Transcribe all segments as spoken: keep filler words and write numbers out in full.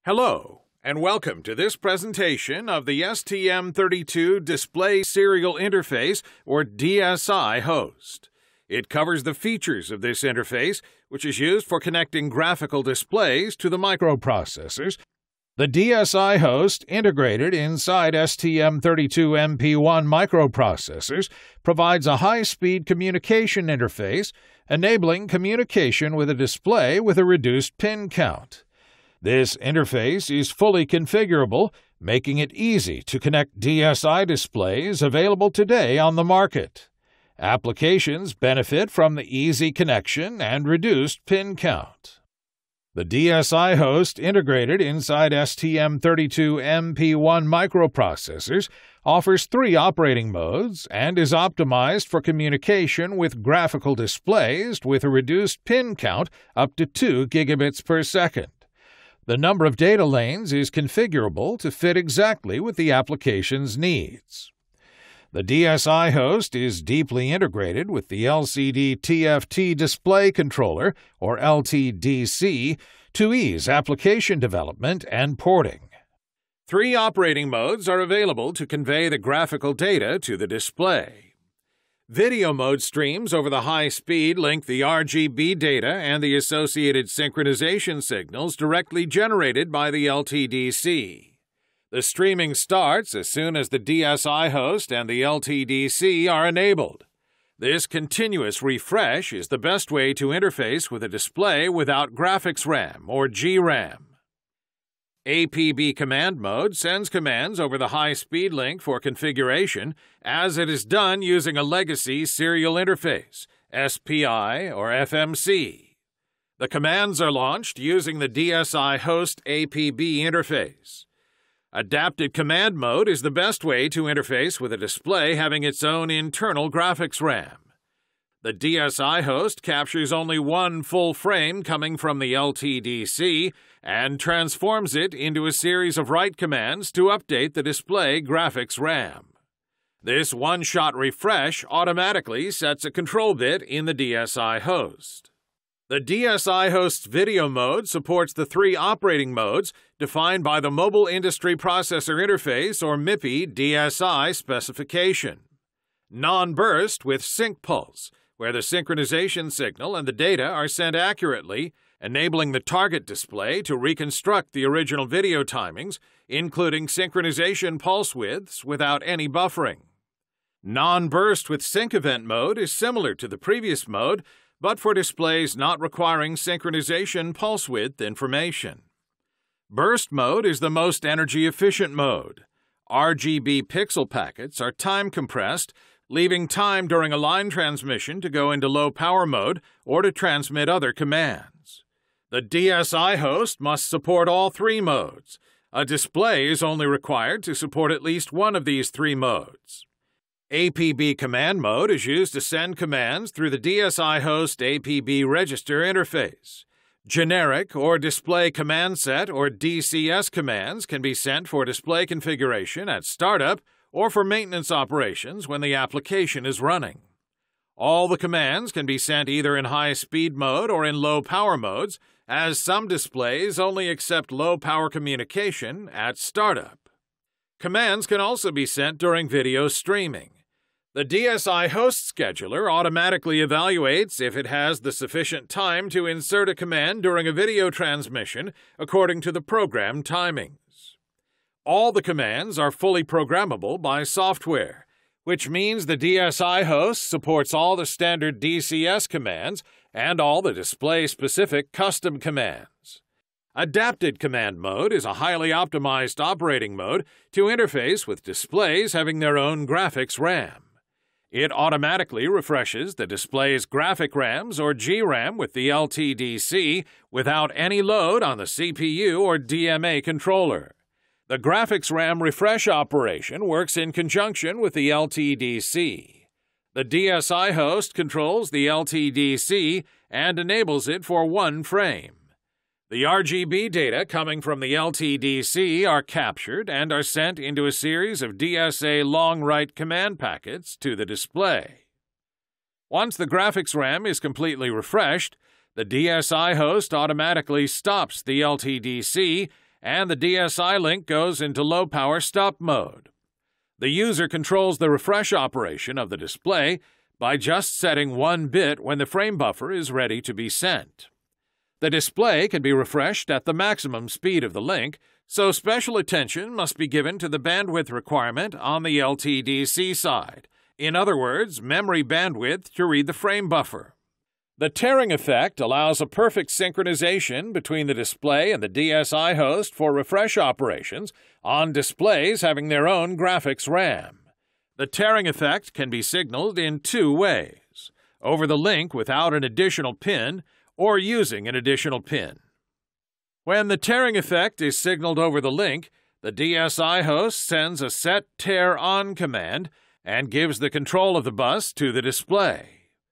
Hello, and welcome to this presentation of the S T M thirty-two Display Serial Interface, or D S I host. It covers the features of this interface, which is used for connecting graphical displays to the microprocessors. The D S I host, integrated inside S T M thirty-two M P one microprocessors, provides a high-speed communication interface, enabling communication with a display with a reduced pin count. This interface is fully configurable, making it easy to connect D S I displays available today on the market. Applications benefit from the easy connection and reduced pin count. The D S I host integrated inside S T M thirty-two M P one microprocessors offers three operating modes and is optimized for communication with graphical displays with a reduced pin count up to two gigabits per second. The number of data lanes is configurable to fit exactly with the application's needs. The D S I host is deeply integrated with the L C D T F T display controller, or L T D C, to ease application development and porting. Three operating modes are available to convey the graphical data to the display. Video mode streams over the high speed link the R G B data and the associated synchronization signals directly generated by the L T D C. The streaming starts as soon as the D S I host and the L T D C are enabled. This continuous refresh is the best way to interface with a display without graphics RAM, or G RAM. A P B command mode sends commands over the high-speed link for configuration, as it is done using a legacy serial interface, S P I or F M C. The commands are launched using the D S I host A P B interface. Adapted command mode is the best way to interface with a display having its own internal graphics RAM. The D S I host captures only one full frame coming from the L T D C and transforms it into a series of write commands to update the display graphics RAM. This one-shot refresh automatically sets a control bit in the D S I host. The D S I host's video mode supports the three operating modes defined by the Mobile Industry Processor Interface, or M I P I D S I specification. Non-burst with sync pulse, where the synchronization signal and the data are sent accurately, enabling the target display to reconstruct the original video timings, including synchronization pulse widths without any buffering. Non-burst with sync event mode is similar to the previous mode, but for displays not requiring synchronization pulse width information. Burst mode is the most energy-efficient mode. R G B pixel packets are time-compressed, leaving time during a line transmission to go into low power mode or to transmit other commands. The D S I host must support all three modes. A display is only required to support at least one of these three modes. A P B command mode is used to send commands through the D S I host A P B register interface. Generic or display command set, or D C S commands can be sent for display configuration at startup or for maintenance operations when the application is running. All the commands can be sent either in high-speed mode or in low-power modes, as some displays only accept low-power communication at startup. Commands can also be sent during video streaming. The D S I host scheduler automatically evaluates if it has the sufficient time to insert a command during a video transmission according to the program timings. All the commands are fully programmable by software, which means the D S I host supports all the standard D C S commands and all the display-specific custom commands. Adapted command mode is a highly optimized operating mode to interface with displays having their own graphics RAM. It automatically refreshes the display's graphic RAMs or G RAM with the L T D C without any load on the C P U or D M A controller. The graphics RAM refresh operation works in conjunction with the L T D C. The D S I host controls the L T D C and enables it for one frame. The R G B data coming from the L T D C are captured and are sent into a series of D S A long-write command packets to the display. Once the graphics RAM is completely refreshed, the D S I host automatically stops the L T D C and the D S I link goes into low-power stop mode. The user controls the refresh operation of the display by just setting one bit when the frame buffer is ready to be sent. The display can be refreshed at the maximum speed of the link, so special attention must be given to the bandwidth requirement on the L T D C side. In other words, memory bandwidth to read the frame buffer. The tearing effect allows a perfect synchronization between the display and the D S I host for refresh operations on displays having their own graphics RAM. The tearing effect can be signaled in two ways: over the link without an additional pin, or using an additional pin. When the tearing effect is signaled over the link, the D S I host sends a set tear on command and gives the control of the bus to the display.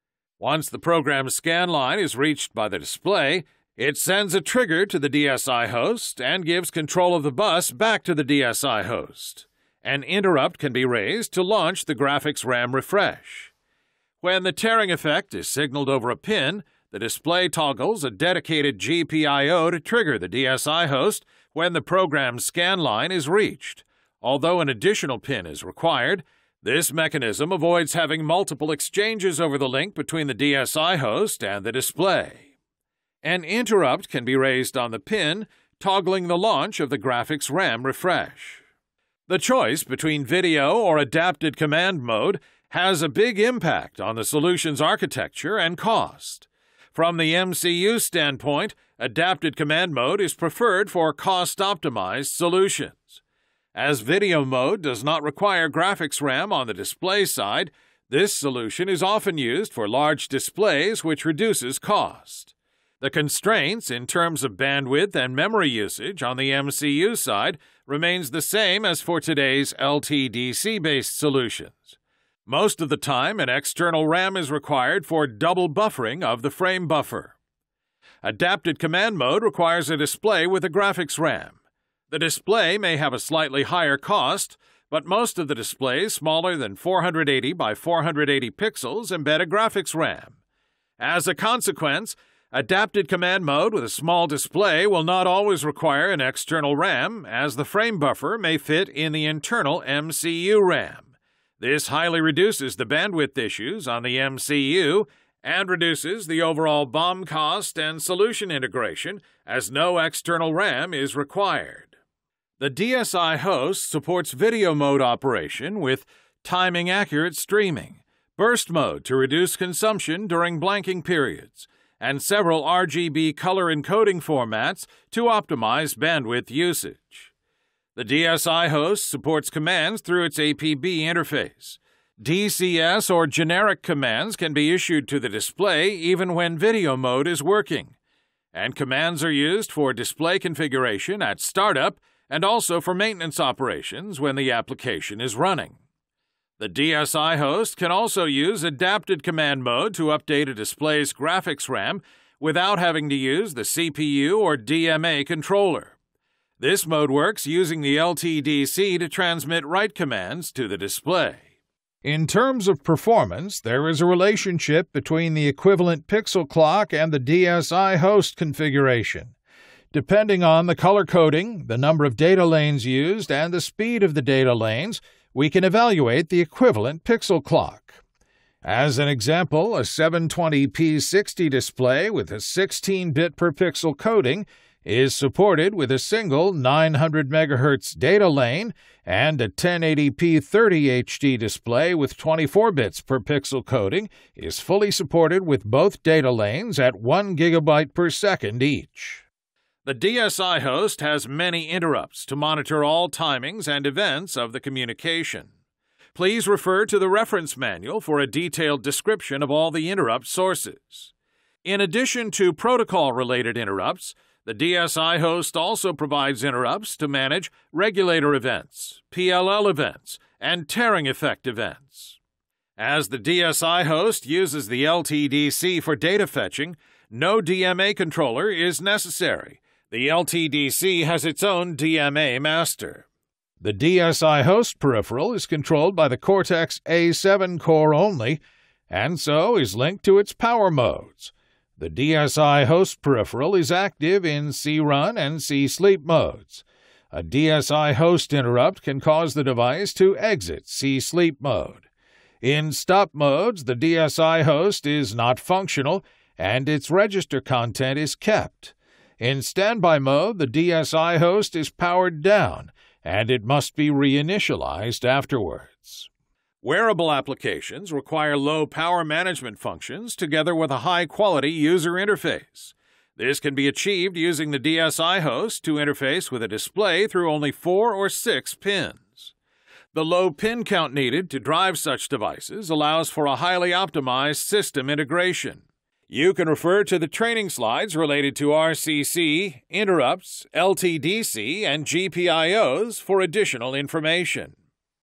Once the program scan line is reached by the display, it sends a trigger to the D S I host and gives control of the bus back to the D S I host. An interrupt can be raised to launch the graphics RAM refresh. When the tearing effect is signaled over a pin, the display toggles a dedicated G P I O to trigger the D S I host when the program scan line is reached. Although an additional pin is required, this mechanism avoids having multiple exchanges over the link between the D S I host and the display. An interrupt can be raised on the pin, toggling the launch of the graphics RAM refresh. The choice between video or adapted command mode has a big impact on the solution's architecture and cost. From the M C U standpoint, adapted command mode is preferred for cost-optimized solutions. As video mode does not require graphics RAM on the display side, this solution is often used for large displays, which reduces cost. The constraints in terms of bandwidth and memory usage on the M C U side remains the same as for today's L T D C-based solutions. Most of the time, an external RAM is required for double buffering of the frame buffer. Adapted command mode requires a display with a graphics RAM. The display may have a slightly higher cost, but most of the displays smaller than four hundred eighty by four hundred eighty pixels embed a graphics RAM. As a consequence, adapted command mode with a small display will not always require an external RAM, as the frame buffer may fit in the internal M C U RAM. This highly reduces the bandwidth issues on the M C U and reduces the overall B O M cost and solution integration, as no external RAM is required. The D S I host supports video mode operation with timing-accurate streaming, burst mode to reduce consumption during blanking periods, and several R G B color encoding formats to optimize bandwidth usage. The D S I host supports commands through its A P B interface. D C S or generic commands can be issued to the display even when video mode is working, and commands are used for display configuration at startup and also for maintenance operations when the application is running. The D S I host can also use adapted command mode to update a display's graphics RAM without having to use the C P U or D M A controller. This mode works using the L T D C to transmit write commands to the display. In terms of performance, there is a relationship between the equivalent pixel clock and the D S I host configuration. Depending on the color coding, the number of data lanes used, and the speed of the data lanes, we can evaluate the equivalent pixel clock. As an example, a seven twenty p sixty display with a sixteen bit per pixel coding is supported with a single nine hundred megahertz data lane, and a ten eighty p thirty H D display with twenty-four bits per pixel coding is fully supported with both data lanes at one gigabyte per second each. The D S I host has many interrupts to monitor all timings and events of the communication. Please refer to the reference manual for a detailed description of all the interrupt sources. In addition to protocol-related interrupts, the D S I host also provides interrupts to manage regulator events, P L L events, and tearing effect events. As the D S I host uses the L T D C for data fetching, no D M A controller is necessary. The L T D C has its own D M A master. The D S I host peripheral is controlled by the Cortex A seven core only, and so is linked to its power modes. The D S I host peripheral is active in C-run and C-sleep modes. A D S I host interrupt can cause the device to exit C-sleep mode. In stop modes, the D S I host is not functional and its register content is kept. In standby mode, the D S I host is powered down and it must be reinitialized afterwards. Wearable applications require low power management functions together with a high-quality user interface. This can be achieved using the D S I host to interface with a display through only four or six pins. The low pin count needed to drive such devices allows for a highly optimized system integration. You can refer to the training slides related to R C C, interrupts, L T D C, and G P I Os for additional information.